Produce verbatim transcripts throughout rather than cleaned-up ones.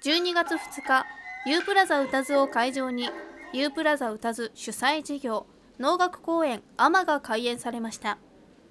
じゅうにがつふつか、ユープラザ歌図を会場に、ユープラザ歌図主催事業、能楽公演アマが開演されました。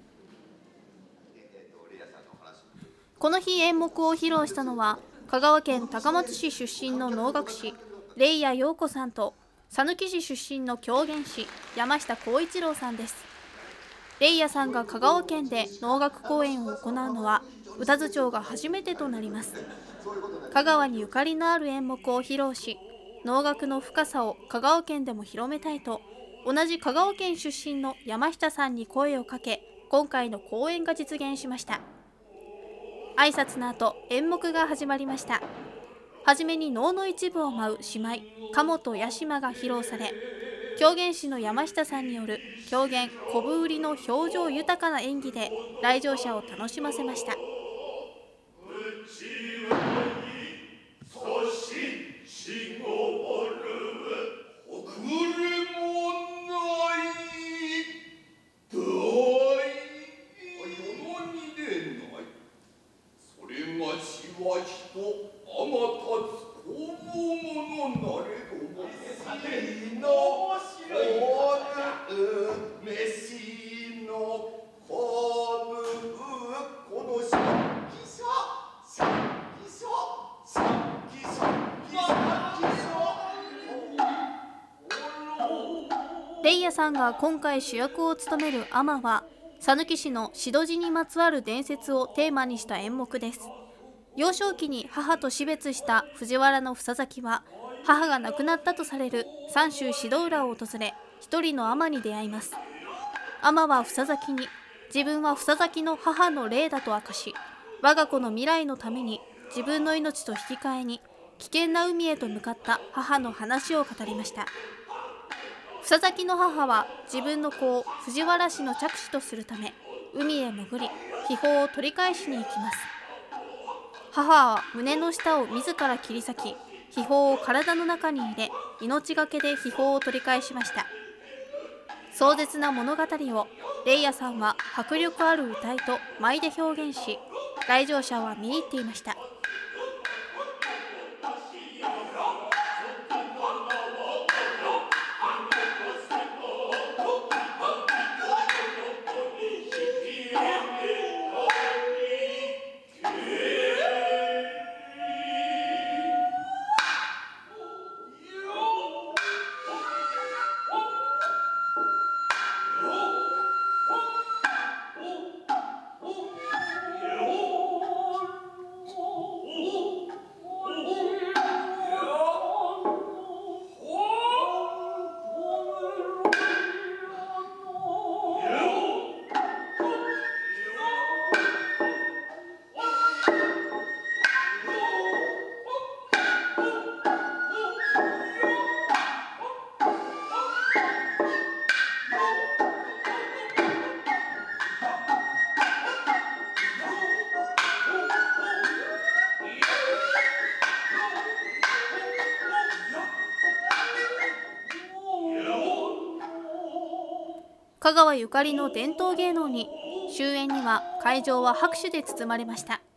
この日演目を披露したのは、香川県高松市出身の能楽師、レイヤ陽子さんと、讃岐市出身の狂言師、山下幸一郎さんです。レイヤさんが香川県で能楽公演を行うのは、歌津町が初めてとなります。香川にゆかりのある演目を披露し、能楽の深さを香川県でも広めたいと、同じ香川県出身の山下さんに声をかけ、今回の公演が実現しました。挨拶の後、演目が始まりました。はじめに能の一部を舞う姉妹、鴨と屋島が披露され、狂言師の山下さんによる狂言こぶ売りの表情豊かな演技で来場者を楽しませました。レイヤさんが今回主役を務めるアマは、讃岐市の宍戸路にまつわる伝説をテーマにした演目です。幼少期に母と死別した藤原の房崎は、母が亡くなったとされる三州宍戸浦を訪れ、一人のアマに出会います。アマは房崎に、自分は房崎の母の霊だと明かし、我が子の未来のために自分の命と引き換えに危険な海へと向かった母の話を語りました。房崎の母は自分の子を藤原氏の着手とするため、海へ潜り、秘宝を取り返しに行きます。母は胸の下を自ら切り裂き、秘宝を体の中に入れ、命がけで秘宝を取り返しました。壮絶な物語をレイヤさんは迫力ある歌いと舞で表現し、来場者は見入っていました。香川ゆかりの伝統芸能に、終演には会場は拍手で包まれました。